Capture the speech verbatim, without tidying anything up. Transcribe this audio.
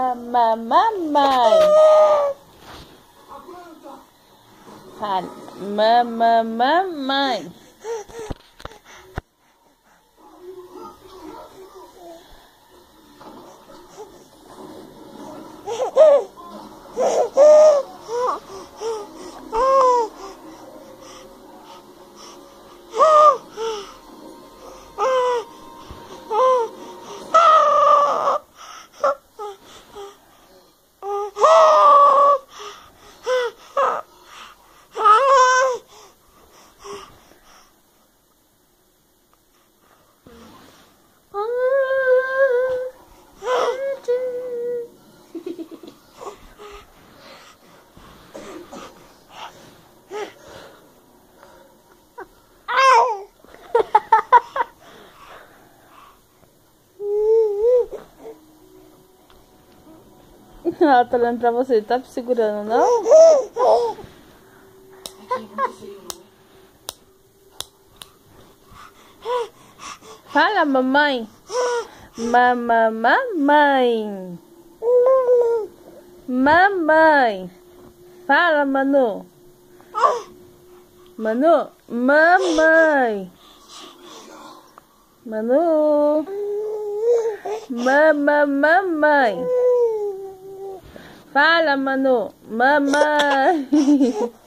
ma, mamãe. Fala, mama, mamãe. Ela tá olhando pra você, tá segurando, não? Fala, mamãe. Mama, mamãe. Mamãe. Fala, Manu. Manu, mamãe. Manu. Mama, mamãe. Fala, Manu. Mamãe.